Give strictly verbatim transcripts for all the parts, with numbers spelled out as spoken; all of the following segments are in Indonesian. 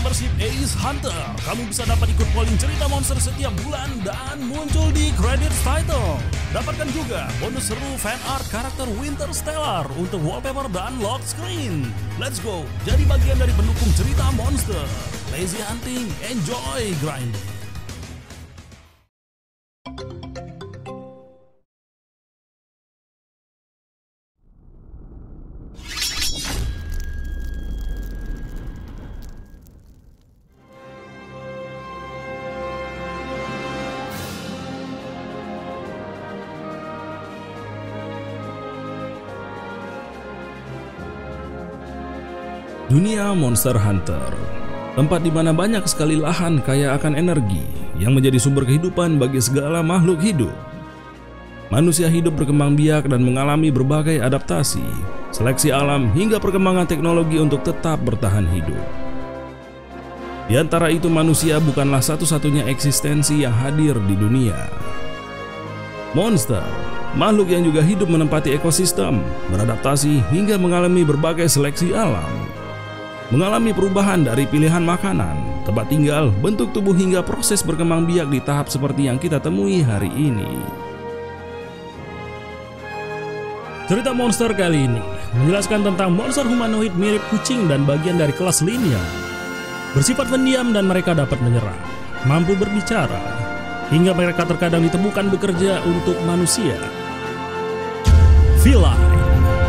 membership Ace Hunter, kamu bisa dapat ikut polling cerita monster setiap bulan dan muncul di credit title. Dapatkan juga bonus seru fan art karakter Winter Stellar untuk wallpaper dan lock screen. Let's go, jadi bagian dari pendukung cerita monster. Lazy hunting, enjoy grinding. Dunia Monster Hunter, tempat di mana banyak sekali lahan kaya akan energi yang menjadi sumber kehidupan bagi segala makhluk hidup. Manusia hidup berkembang biak dan mengalami berbagai adaptasi, seleksi alam hingga perkembangan teknologi untuk tetap bertahan hidup. Di antara itu, manusia bukanlah satu-satunya eksistensi yang hadir di dunia. Monster, makhluk yang juga hidup menempati ekosistem, beradaptasi hingga mengalami berbagai seleksi alam. Mengalami perubahan dari pilihan makanan, tempat tinggal, bentuk tubuh hingga proses berkembang biak di tahap seperti yang kita temui hari ini. Cerita monster kali ini menjelaskan tentang monster humanoid mirip kucing dan bagian dari kelas Linian. Bersifat pendiam dan mereka dapat menyerang, mampu berbicara, hingga mereka terkadang ditemukan bekerja untuk manusia. Feline.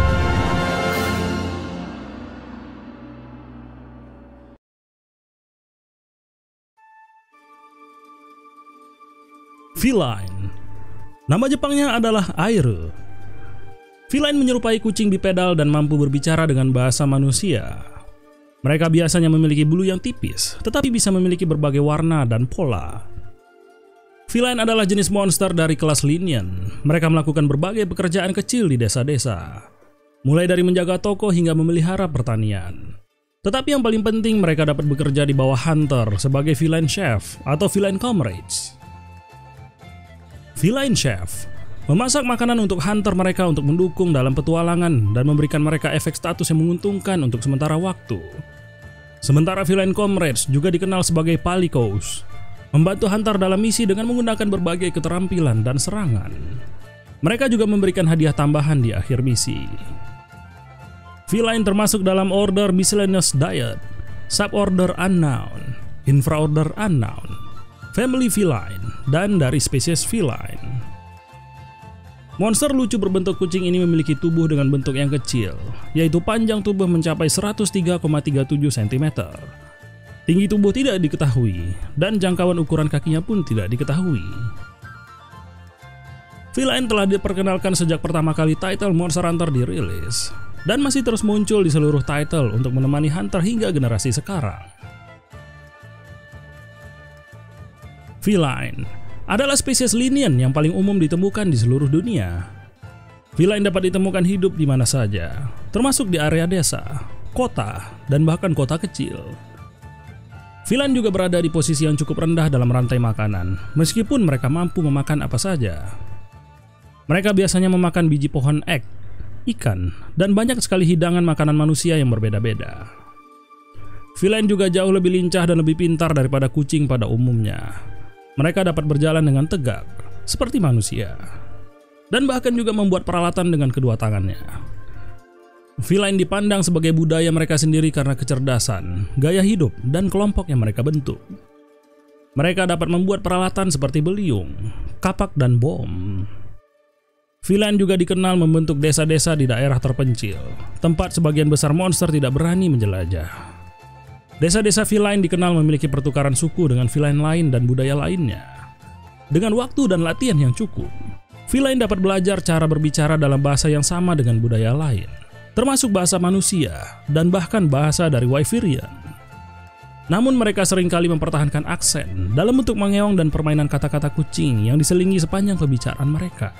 Feline. Nama Jepangnya adalah Airu. Feline menyerupai kucing bipedal dan mampu berbicara dengan bahasa manusia. Mereka biasanya memiliki bulu yang tipis, tetapi bisa memiliki berbagai warna dan pola. Feline adalah jenis monster dari kelas Linian. Mereka melakukan berbagai pekerjaan kecil di desa-desa, mulai dari menjaga toko hingga memelihara pertanian. Tetapi yang paling penting, mereka dapat bekerja di bawah Hunter sebagai Feline Chef atau Feline Comrades. Feline Chef memasak makanan untuk hunter mereka untuk mendukung dalam petualangan dan memberikan mereka efek status yang menguntungkan untuk sementara waktu. Sementara Feline Comrades juga dikenal sebagai Palicos, membantu hunter dalam misi dengan menggunakan berbagai keterampilan dan serangan. Mereka juga memberikan hadiah tambahan di akhir misi. Feline termasuk dalam order Miscellaneous Diet, Suborder Unknown, Infraorder Unknown, Family Feline, dan dari spesies Feline. Monster lucu berbentuk kucing ini memiliki tubuh dengan bentuk yang kecil, yaitu panjang tubuh mencapai seratus tiga koma tiga tujuh sentimeter. Tinggi tubuh tidak diketahui, dan jangkauan ukuran kakinya pun tidak diketahui. Feline telah diperkenalkan sejak pertama kali title Monster Hunter dirilis, dan masih terus muncul di seluruh title untuk menemani hunter hingga generasi sekarang. Feline adalah spesies Linian yang paling umum ditemukan di seluruh dunia. Feline dapat ditemukan hidup di mana saja, termasuk di area desa, kota, dan bahkan kota kecil. Feline juga berada di posisi yang cukup rendah dalam rantai makanan, meskipun mereka mampu memakan apa saja. Mereka biasanya memakan biji pohon ek, ikan, dan banyak sekali hidangan makanan manusia yang berbeda-beda. Feline juga jauh lebih lincah dan lebih pintar daripada kucing pada umumnya. Mereka dapat berjalan dengan tegak, seperti manusia, dan bahkan juga membuat peralatan dengan kedua tangannya. Feline dipandang sebagai budaya mereka sendiri karena kecerdasan, gaya hidup, dan kelompok yang mereka bentuk. Mereka dapat membuat peralatan seperti beliung, kapak, dan bom. Feline juga dikenal membentuk desa-desa di daerah terpencil, tempat sebagian besar monster tidak berani menjelajah. Desa-desa feline dikenal memiliki pertukaran suku dengan feline lain dan budaya lainnya. Dengan waktu dan latihan yang cukup, feline dapat belajar cara berbicara dalam bahasa yang sama dengan budaya lain, termasuk bahasa manusia dan bahkan bahasa dari Wyverian. Namun mereka seringkali mempertahankan aksen dalam bentuk mengeong dan permainan kata-kata kucing yang diselingi sepanjang pembicaraan mereka.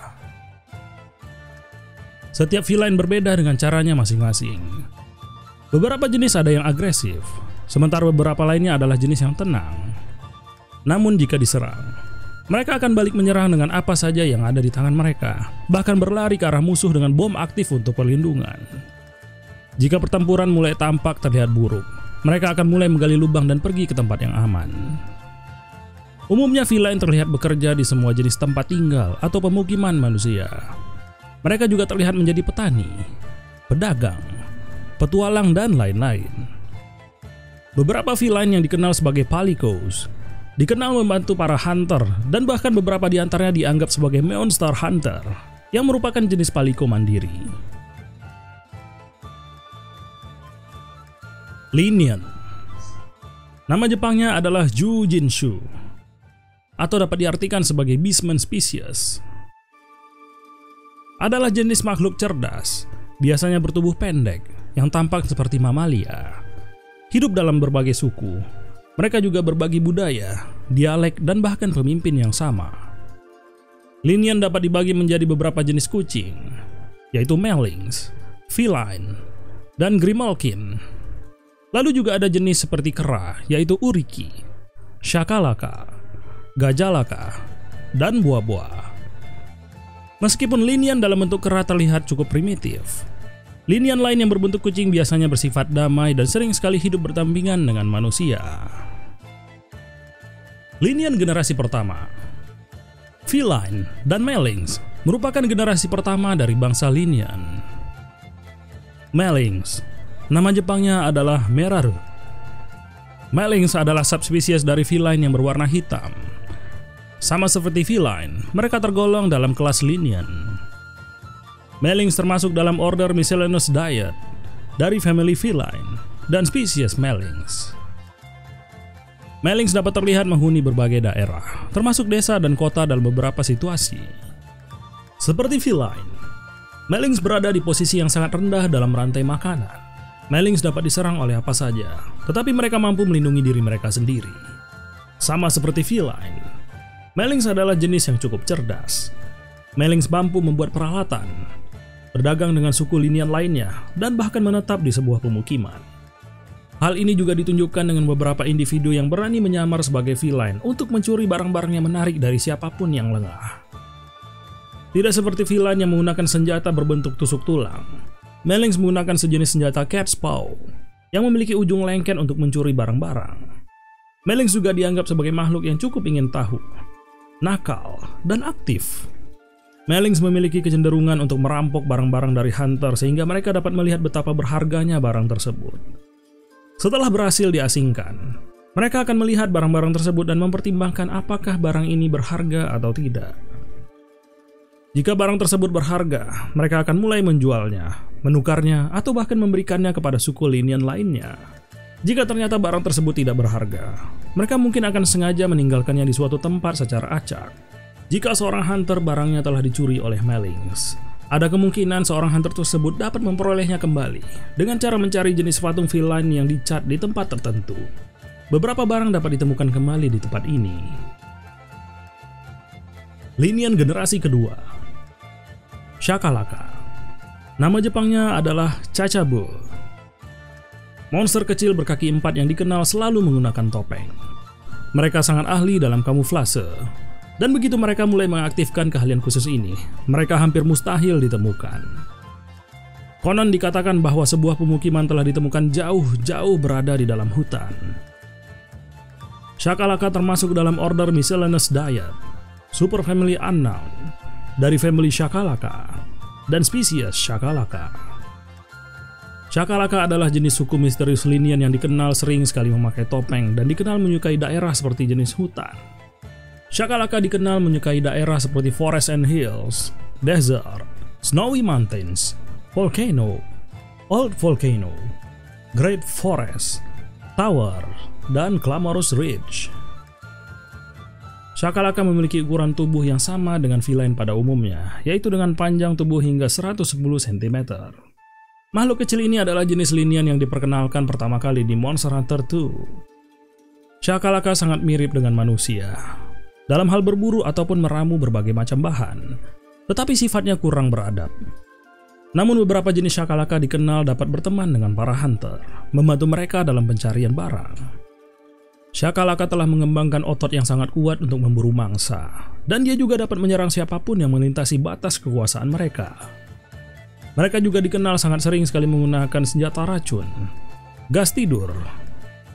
Setiap feline berbeda dengan caranya masing-masing. Beberapa jenis ada yang agresif, sementara beberapa lainnya adalah jenis yang tenang. Namun jika diserang, mereka akan balik menyerang dengan apa saja yang ada di tangan mereka, bahkan berlari ke arah musuh dengan bom aktif untuk perlindungan. Jika pertempuran mulai tampak terlihat buruk, mereka akan mulai menggali lubang dan pergi ke tempat yang aman. Umumnya feline terlihat bekerja di semua jenis tempat tinggal atau pemukiman manusia. Mereka juga terlihat menjadi petani, pedagang, petualang, dan lain-lain. Beberapa feline yang dikenal sebagai palicos dikenal membantu para hunter, dan bahkan beberapa di antaranya dianggap sebagai monster hunter yang merupakan jenis palico mandiri. Linian. Nama Jepangnya adalah Jujinsu, atau dapat diartikan sebagai beastman species. Adalah jenis makhluk cerdas, biasanya bertubuh pendek, yang tampak seperti mamalia. Hidup dalam berbagai suku. Mereka juga berbagi budaya, dialek, dan bahkan pemimpin yang sama. Linian dapat dibagi menjadi beberapa jenis kucing, yaitu Melings, feline, dan Grimalkin. Lalu juga ada jenis seperti kera, yaitu Uriki, Shakalaka, Gajalaka, dan buah-buah. Meskipun linian dalam bentuk kera terlihat cukup primitif, linian lain yang berbentuk kucing biasanya bersifat damai dan sering sekali hidup berdampingan dengan manusia. Linian generasi pertama. Feline dan Melings merupakan generasi pertama dari bangsa linian. Melings, nama Jepangnya adalah Meraru. Melings adalah subspesies dari feline yang berwarna hitam. Sama seperti feline, mereka tergolong dalam kelas linian. Melings termasuk dalam order Miscellaneous Diet dari family feline dan spesies Melings. Melings dapat terlihat menghuni berbagai daerah, termasuk desa dan kota dalam beberapa situasi. Seperti feline, Melings berada di posisi yang sangat rendah dalam rantai makanan. Melings dapat diserang oleh apa saja, tetapi mereka mampu melindungi diri mereka sendiri. Sama seperti feline, Melings adalah jenis yang cukup cerdas. Melings mampu membuat peralatan, berdagang dengan suku linian lainnya, dan bahkan menetap di sebuah pemukiman. Hal ini juga ditunjukkan dengan beberapa individu yang berani menyamar sebagai feline untuk mencuri barang-barang yang menarik dari siapapun yang lengah. Tidak seperti feline yang menggunakan senjata berbentuk tusuk tulang, Melings menggunakan sejenis senjata cat's paw yang memiliki ujung lengket untuk mencuri barang-barang. Melings juga dianggap sebagai makhluk yang cukup ingin tahu, nakal, dan aktif. Melings memiliki kecenderungan untuk merampok barang-barang dari hunter sehingga mereka dapat melihat betapa berharganya barang tersebut. Setelah berhasil diasingkan, mereka akan melihat barang-barang tersebut dan mempertimbangkan apakah barang ini berharga atau tidak. Jika barang tersebut berharga, mereka akan mulai menjualnya, menukarnya, atau bahkan memberikannya kepada suku linian lainnya. Jika ternyata barang tersebut tidak berharga, mereka mungkin akan sengaja meninggalkannya di suatu tempat secara acak. Jika seorang hunter barangnya telah dicuri oleh Melings, ada kemungkinan seorang hunter tersebut dapat memperolehnya kembali dengan cara mencari jenis patung feline yang dicat di tempat tertentu. Beberapa barang dapat ditemukan kembali di tempat ini. Linian generasi kedua. Shakalaka. Nama Jepangnya adalah Chachabu. Monster kecil berkaki empat yang dikenal selalu menggunakan topeng. Mereka sangat ahli dalam kamuflase. Dan begitu mereka mulai mengaktifkan keahlian khusus ini, mereka hampir mustahil ditemukan. Konon dikatakan bahwa sebuah pemukiman telah ditemukan jauh-jauh berada di dalam hutan. Shakalaka termasuk dalam order Miscellaneous Diet, superfamily Unknown, dari family Shakalaka, dan spesies Shakalaka. Shakalaka adalah jenis suku misterius linian yang dikenal sering sekali memakai topeng dan dikenal menyukai daerah seperti jenis hutan. Shakalaka dikenal menyukai daerah seperti forest and hills, desert, snowy mountains, volcano, old volcano, great forest, tower, dan glamorous ridge. Shakalaka memiliki ukuran tubuh yang sama dengan feline pada umumnya, yaitu dengan panjang tubuh hingga seratus sepuluh sentimeter. Makhluk kecil ini adalah jenis linian yang diperkenalkan pertama kali di Monster Hunter dua. Shakalaka sangat mirip dengan manusia dalam hal berburu ataupun meramu berbagai macam bahan, tetapi sifatnya kurang beradab. Namun beberapa jenis Shakalaka dikenal dapat berteman dengan para hunter, membantu mereka dalam pencarian barang. Shakalaka telah mengembangkan otot yang sangat kuat untuk memburu mangsa, dan dia juga dapat menyerang siapapun yang melintasi batas kekuasaan mereka. Mereka juga dikenal sangat sering sekali menggunakan senjata racun, gas tidur,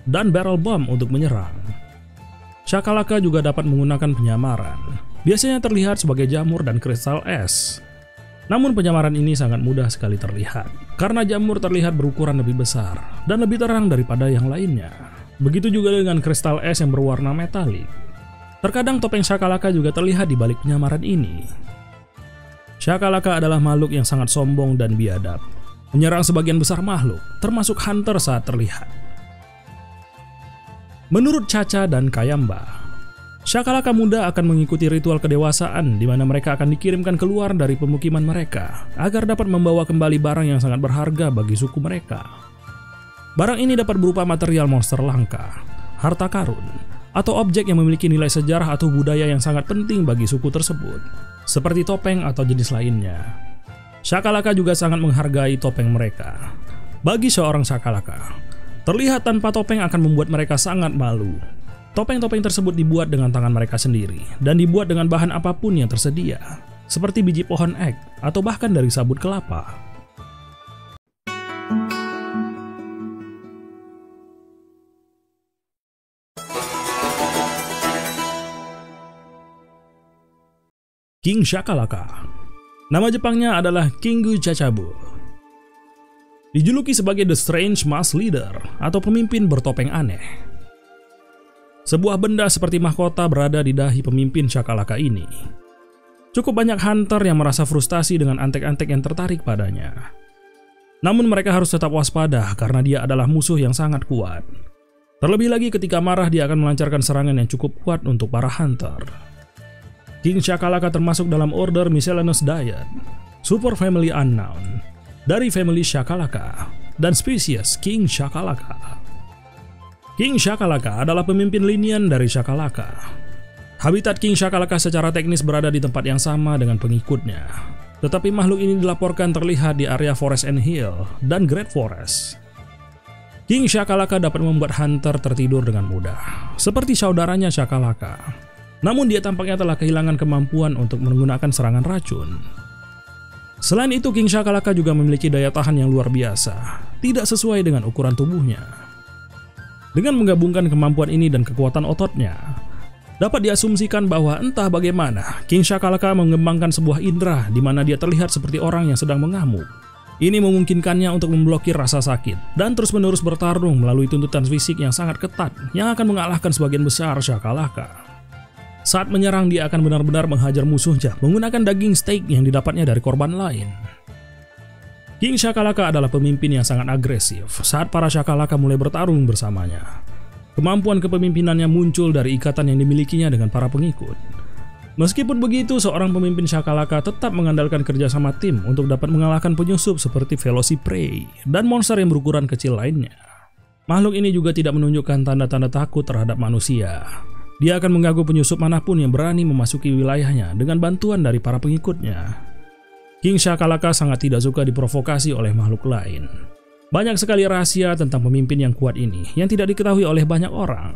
dan barrel bomb untuk menyerang. Shakalaka juga dapat menggunakan penyamaran, biasanya terlihat sebagai jamur dan kristal es. Namun penyamaran ini sangat mudah sekali terlihat, karena jamur terlihat berukuran lebih besar dan lebih terang daripada yang lainnya. Begitu juga dengan kristal es yang berwarna metalik. Terkadang topeng Shakalaka juga terlihat di balik penyamaran ini. Shakalaka adalah makhluk yang sangat sombong dan biadab, menyerang sebagian besar makhluk, termasuk hunter saat terlihat. Menurut Chacha dan Kayamba, Shakalaka muda akan mengikuti ritual kedewasaan di mana mereka akan dikirimkan keluar dari pemukiman mereka agar dapat membawa kembali barang yang sangat berharga bagi suku mereka. Barang ini dapat berupa material monster langka, harta karun, atau objek yang memiliki nilai sejarah atau budaya yang sangat penting bagi suku tersebut, seperti topeng atau jenis lainnya. Shakalaka juga sangat menghargai topeng mereka. Bagi seorang Shakalaka, terlihat tanpa topeng akan membuat mereka sangat malu. Topeng-topeng tersebut dibuat dengan tangan mereka sendiri dan dibuat dengan bahan apapun yang tersedia, seperti biji pohon ek atau bahkan dari sabut kelapa. King Shakalaka. Nama Jepangnya adalah Kingu Chachabu. Dijuluki sebagai The Strange Mask Leader atau pemimpin bertopeng aneh. Sebuah benda seperti mahkota berada di dahi pemimpin Shakalaka ini. Cukup banyak hunter yang merasa frustasi dengan antek-antek yang tertarik padanya. Namun mereka harus tetap waspada karena dia adalah musuh yang sangat kuat. Terlebih lagi ketika marah dia akan melancarkan serangan yang cukup kuat untuk para hunter. King Shakalaka termasuk dalam order Miscellaneous Diet, Super Family Unknown, dari family Shakalaka, dan spesies King Shakalaka. King Shakalaka adalah pemimpin linian dari Shakalaka. Habitat King Shakalaka secara teknis berada di tempat yang sama dengan pengikutnya. Tetapi makhluk ini dilaporkan terlihat di area Forest and Hill dan Great Forest. King Shakalaka dapat membuat hunter tertidur dengan mudah, seperti saudaranya Shakalaka. Namun dia tampaknya telah kehilangan kemampuan untuk menggunakan serangan racun. Selain itu, King Shakalaka juga memiliki daya tahan yang luar biasa, tidak sesuai dengan ukuran tubuhnya. Dengan menggabungkan kemampuan ini dan kekuatan ototnya, dapat diasumsikan bahwa entah bagaimana King Shakalaka mengembangkan sebuah indera di mana dia terlihat seperti orang yang sedang mengamuk. Ini memungkinkannya untuk memblokir rasa sakit dan terus-menerus bertarung melalui tuntutan fisik yang sangat ketat yang akan mengalahkan sebagian besar Shakalaka. Saat menyerang, dia akan benar-benar menghajar musuhnya menggunakan daging steak yang didapatnya dari korban lain. King Shakalaka adalah pemimpin yang sangat agresif saat para Shakalaka mulai bertarung bersamanya. Kemampuan kepemimpinannya muncul dari ikatan yang dimilikinya dengan para pengikut. Meskipun begitu, seorang pemimpin Shakalaka tetap mengandalkan kerjasama tim untuk dapat mengalahkan penyusup seperti Velociprey dan monster yang berukuran kecil lainnya. Makhluk ini juga tidak menunjukkan tanda-tanda takut terhadap manusia. Dia akan mengganggu penyusup manapun yang berani memasuki wilayahnya dengan bantuan dari para pengikutnya. King Shakalaka sangat tidak suka diprovokasi oleh makhluk lain. Banyak sekali rahasia tentang pemimpin yang kuat ini yang tidak diketahui oleh banyak orang.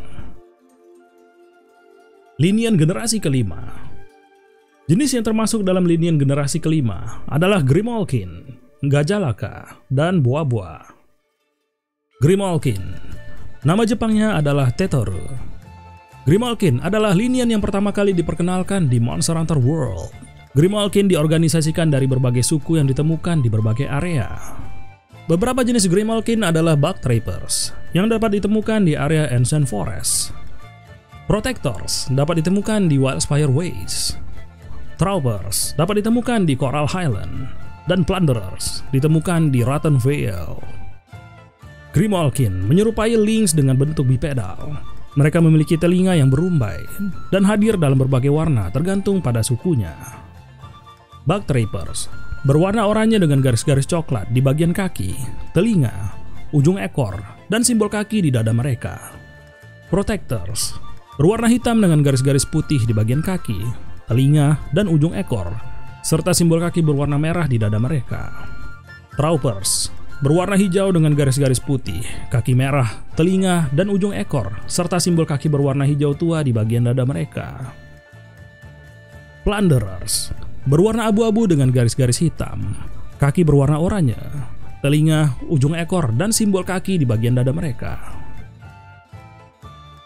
Linian generasi kelima. Jenis yang termasuk dalam linian generasi kelima adalah Grimalkin, Gajalaka, dan Boa-Boa. Grimalkin. Nama Jepangnya adalah Tetoru. Grimalkin adalah linian yang pertama kali diperkenalkan di Monster Hunter World. Grimalkin diorganisasikan dari berbagai suku yang ditemukan di berbagai area. Beberapa jenis Grimalkin adalah Bug Trappers yang dapat ditemukan di area Ancient Forest. Protectors dapat ditemukan di Wildspire Waste. Troopers dapat ditemukan di Coral Highland. Dan Plunderers ditemukan di Rotten Vale. Grimalkin menyerupai lynx dengan bentuk bipedal. Mereka memiliki telinga yang berumbai dan hadir dalam berbagai warna tergantung pada sukunya. Bug Trappers berwarna oranye dengan garis-garis coklat di bagian kaki, telinga, ujung ekor, dan simbol kaki di dada mereka. Protectors berwarna hitam dengan garis-garis putih di bagian kaki, telinga, dan ujung ekor, serta simbol kaki berwarna merah di dada mereka. Troopers berwarna hijau dengan garis-garis putih, kaki merah, telinga, dan ujung ekor, serta simbol kaki berwarna hijau tua di bagian dada mereka. Plunderers berwarna abu-abu dengan garis-garis hitam, kaki berwarna oranye, telinga, ujung ekor, dan simbol kaki di bagian dada mereka.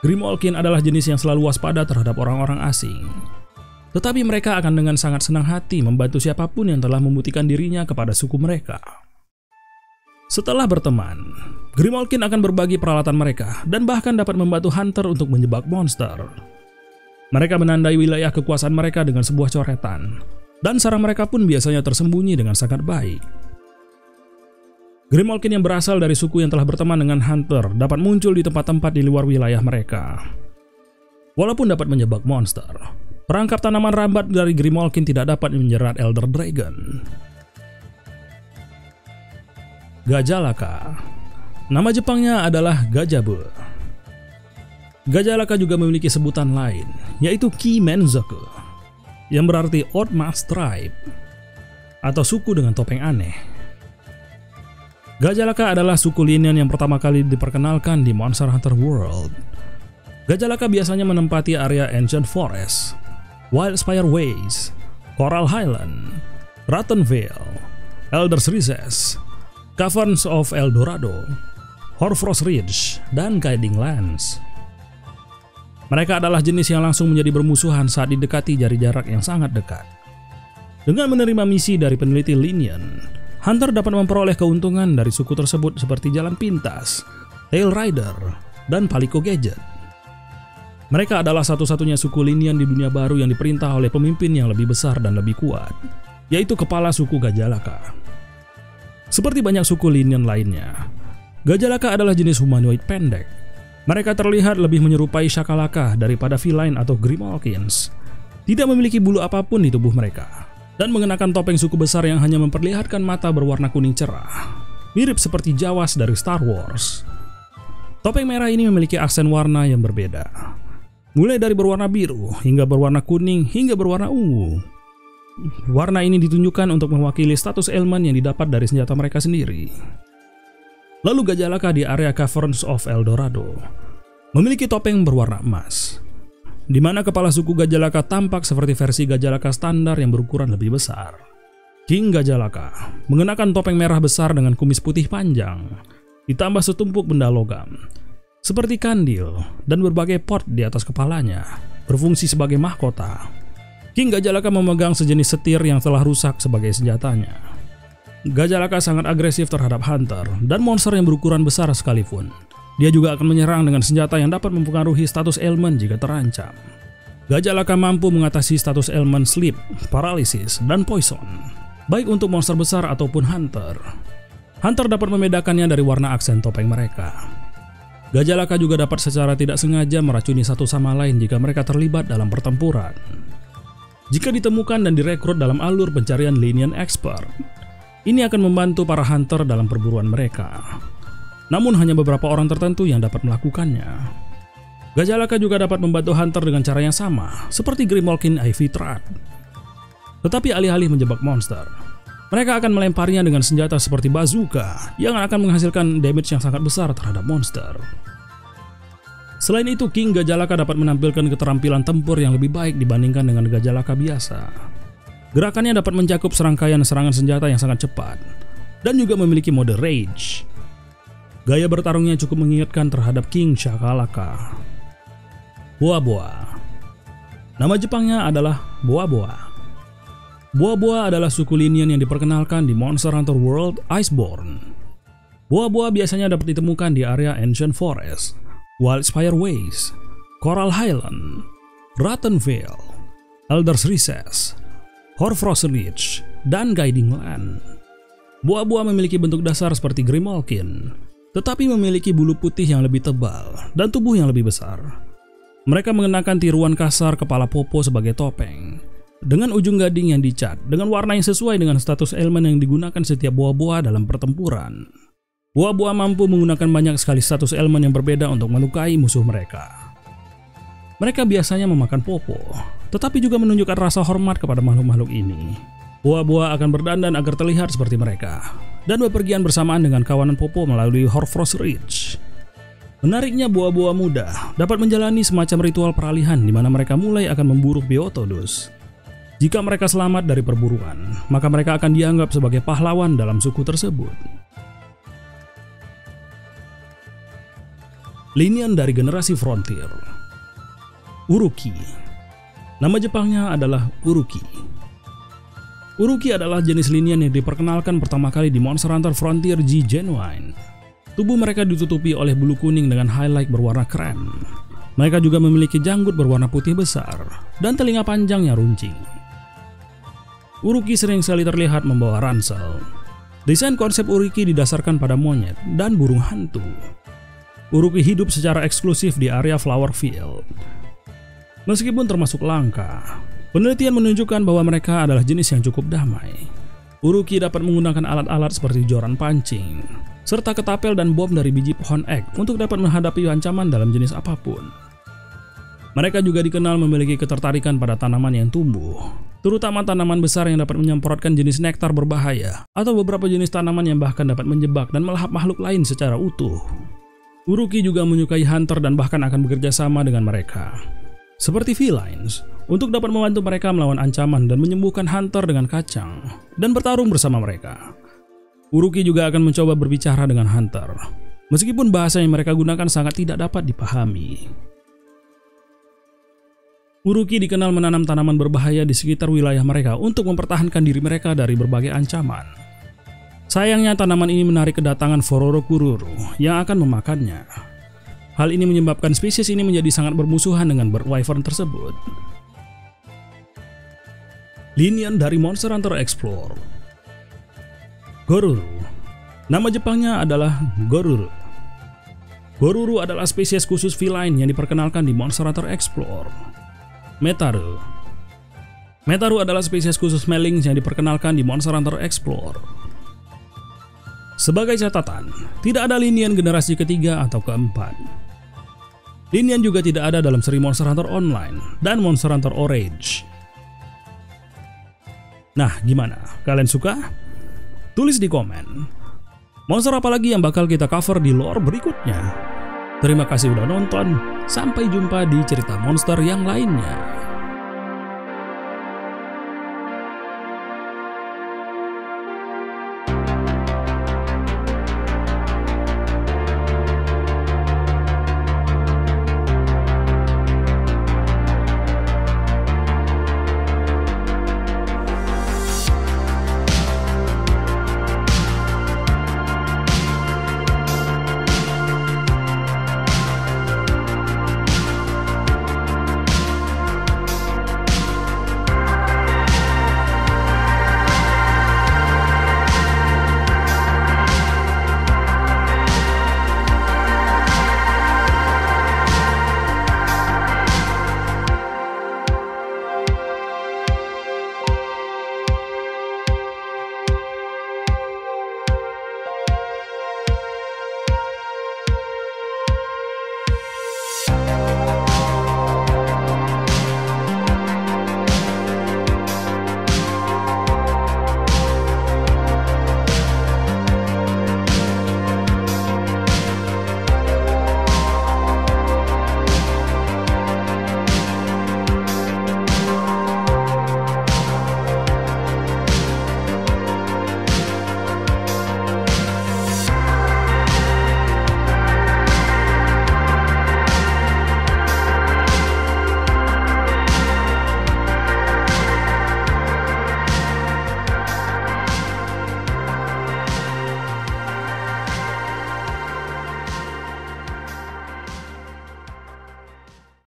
Grimalkin adalah jenis yang selalu waspada terhadap orang-orang asing. Tetapi mereka akan dengan sangat senang hati membantu siapapun yang telah membuktikan dirinya kepada suku mereka. Setelah berteman, Grimalkin akan berbagi peralatan mereka dan bahkan dapat membantu Hunter untuk menjebak monster. Mereka menandai wilayah kekuasaan mereka dengan sebuah coretan, dan sarang mereka pun biasanya tersembunyi dengan sangat baik. Grimalkin yang berasal dari suku yang telah berteman dengan Hunter dapat muncul di tempat-tempat di luar wilayah mereka. Walaupun dapat menjebak monster, perangkap tanaman rambat dari Grimalkin tidak dapat menjerat Elder Dragon. Gajalaka. Nama Jepangnya adalah Gajabu. Gajalaka juga memiliki sebutan lain, yaitu Kimenzoku, yang berarti Odd Man's Tribe, atau suku dengan topeng aneh. Gajalaka adalah suku Linian yang pertama kali diperkenalkan di Monster Hunter World. Gajalaka biasanya menempati area Ancient Forest, Wildspire Ways, Coral Highland, Rotten Vale, Elder's Recess, Caverns of El Dorado, Hoarfrost Ridge, dan Guiding Lands. Mereka adalah jenis yang langsung menjadi bermusuhan saat didekati dari jarak yang sangat dekat. Dengan menerima misi dari peneliti Linian, Hunter dapat memperoleh keuntungan dari suku tersebut seperti Jalan Pintas, Tail Rider, dan Palico Gadget. Mereka adalah satu-satunya suku Linian di dunia baru yang diperintah oleh pemimpin yang lebih besar dan lebih kuat, yaitu kepala suku Gajalaka. Seperti banyak suku Linian lainnya, Gajalaka adalah jenis humanoid pendek. Mereka terlihat lebih menyerupai Shakalaka daripada feline atau Grimalkins. Tidak memiliki bulu apapun di tubuh mereka, dan mengenakan topeng suku besar yang hanya memperlihatkan mata berwarna kuning cerah, mirip seperti Jawas dari Star Wars. Topeng merah ini memiliki aksen warna yang berbeda, mulai dari berwarna biru, hingga berwarna kuning, hingga berwarna ungu. Warna ini ditunjukkan untuk mewakili status elemen yang didapat dari senjata mereka sendiri. Lalu Gajalaka di area Caverns of El Dorado memiliki topeng berwarna emas, di mana kepala suku Gajalaka tampak seperti versi Gajalaka standar yang berukuran lebih besar. King Gajalaka mengenakan topeng merah besar dengan kumis putih panjang, ditambah setumpuk benda logam, seperti kandil dan berbagai pot di atas kepalanya, berfungsi sebagai mahkota. King Gajalaka memegang sejenis setir yang telah rusak sebagai senjatanya. Gajalaka sangat agresif terhadap Hunter dan monster yang berukuran besar sekalipun. Dia juga akan menyerang dengan senjata yang dapat mempengaruhi status elemen jika terancam. Gajalaka mampu mengatasi status elemen sleep, paralysis, dan poison, baik untuk monster besar ataupun Hunter. Hunter dapat membedakannya dari warna aksen topeng mereka. Gajalaka juga dapat secara tidak sengaja meracuni satu sama lain jika mereka terlibat dalam pertempuran. Jika ditemukan dan direkrut dalam alur pencarian Linian Expert, ini akan membantu para hunter dalam perburuan mereka. Namun hanya beberapa orang tertentu yang dapat melakukannya. Gajalaka juga dapat membantu hunter dengan cara yang sama, seperti Grimalkin Ivy Trap. Tetapi alih-alih menjebak monster, mereka akan melemparinya dengan senjata seperti bazooka yang akan menghasilkan damage yang sangat besar terhadap monster. Selain itu, King Gajalaka dapat menampilkan keterampilan tempur yang lebih baik dibandingkan dengan Gajalaka biasa. Gerakannya dapat mencakup serangkaian serangan senjata yang sangat cepat, dan juga memiliki mode Rage. Gaya bertarungnya cukup mengingatkan terhadap King Shakalaka. Boa-boa. Nama Jepangnya adalah Boa-boa. Boa-boa adalah suku Linian yang diperkenalkan di Monster Hunter World Iceborne. Boa-boa biasanya dapat ditemukan di area Ancient Forest, Wildspire Ways, Coral Highland, Rotten Vale, Elder's Recess, Hoarfrost Ridge, dan Guiding Land. Boa-boa memiliki bentuk dasar seperti Grimalkin, tetapi memiliki bulu putih yang lebih tebal dan tubuh yang lebih besar. Mereka mengenakan tiruan kasar kepala popo sebagai topeng, dengan ujung gading yang dicat dengan warna yang sesuai dengan status elemen yang digunakan setiap boa-boa dalam pertempuran. Boa-boa mampu menggunakan banyak sekali status elemen yang berbeda untuk melukai musuh mereka. Mereka biasanya memakan popo, tetapi juga menunjukkan rasa hormat kepada makhluk-makhluk ini. Boa-boa akan berdandan agar terlihat seperti mereka, dan bepergian bersamaan dengan kawanan popo melalui Hoarfrost Ridge. Menariknya, boa-boa muda dapat menjalani semacam ritual peralihan di mana mereka mulai akan memburu Beotodus. Jika mereka selamat dari perburuan, maka mereka akan dianggap sebagai pahlawan dalam suku tersebut. Linian dari generasi Frontier. Uruki. Nama Jepangnya adalah Uruki. Uruki adalah jenis linian yang diperkenalkan pertama kali di Monster Hunter Frontier G Genuine. Tubuh mereka ditutupi oleh bulu kuning dengan highlight berwarna krem. Mereka juga memiliki janggut berwarna putih besar dan telinga panjang yang runcing. Uruki sering sekali terlihat membawa ransel. Desain konsep Uruki didasarkan pada monyet dan burung hantu. Uruki hidup secara eksklusif di area Flower Field. Meskipun termasuk langka, penelitian menunjukkan bahwa mereka adalah jenis yang cukup damai. Uruki dapat menggunakan alat-alat seperti joran pancing, serta ketapel dan bom dari biji pohon ek untuk dapat menghadapi ancaman dalam jenis apapun. Mereka juga dikenal memiliki ketertarikan pada tanaman yang tumbuh, terutama tanaman besar yang dapat menyemprotkan jenis nektar berbahaya, atau beberapa jenis tanaman yang bahkan dapat menjebak dan melahap makhluk lain secara utuh. Uruki juga menyukai hunter dan bahkan akan bekerja sama dengan mereka, seperti felines, untuk dapat membantu mereka melawan ancaman dan menyembuhkan hunter dengan kacang, dan bertarung bersama mereka. Uruki juga akan mencoba berbicara dengan hunter, meskipun bahasa yang mereka gunakan sangat tidak dapat dipahami. Uruki dikenal menanam tanaman berbahaya di sekitar wilayah mereka untuk mempertahankan diri mereka dari berbagai ancaman. Sayangnya tanaman ini menarik kedatangan Fororokururu yang akan memakannya. Hal ini menyebabkan spesies ini menjadi sangat bermusuhan dengan bird wyvern tersebut. Linian dari Monster Hunter Explore. Goruru. Nama Jepangnya adalah Goruru. Goruru adalah spesies khusus feline yang diperkenalkan di Monster Hunter Explore. Metaru. Metaru adalah spesies khusus Melings yang diperkenalkan di Monster Hunter Explore. Sebagai catatan, tidak ada linian generasi ketiga atau keempat. Linian juga tidak ada dalam seri Monster Hunter Online dan Monster Hunter Orange. Nah, gimana? Kalian suka? Tulis di komen. Monster apa lagi yang bakal kita cover di lore berikutnya? Terima kasih udah nonton. Sampai jumpa di cerita monster yang lainnya.